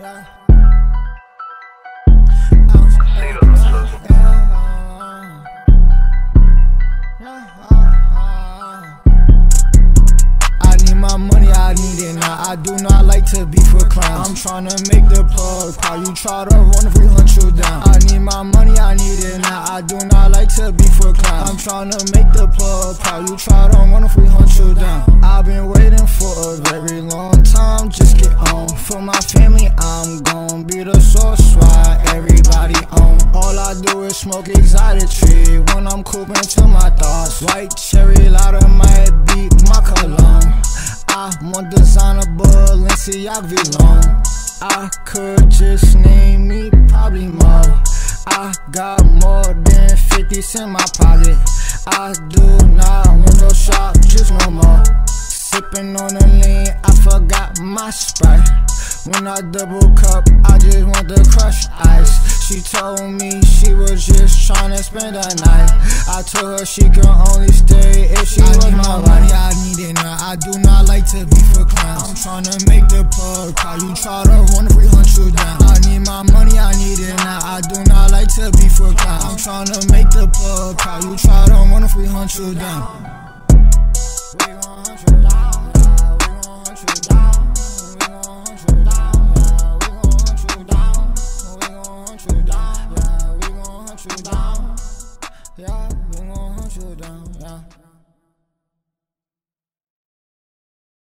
Yeah. I need my money, I need it now. I do not like to be for clowns. I'm tryna make the plug proud. You try to run a free hunt you down. I need my money, I need it now. I do not like to be for clowns. I'm tryna make the plug proud. You try to run a free hunt you down. I've been waiting for a very long time. Just get on. For my family, I'm gon' be the source why everybody on. All I do is smoke exotic tree when I'm cooping to my thoughts. White cherry lighter might be my cologne. I want designer Balenciaga long. I could just name me probably more. I got more than 50s in my pocket. I do not window shop just no more. Sipping on the lean, I forgot my Sprite. When I double cup, I just want the crushed ice. She told me she was just tryna spend a night. I told her she could only stay if she was my money. I need it now. I do not like to be for clowns. I'm tryna make the plug proud. You try to run a free hunt you down. I need my money, I need it now. I do not like to be for clowns. I'm tryna make the plug proud. You try to run a free hunt you down. We gon' hunt you down.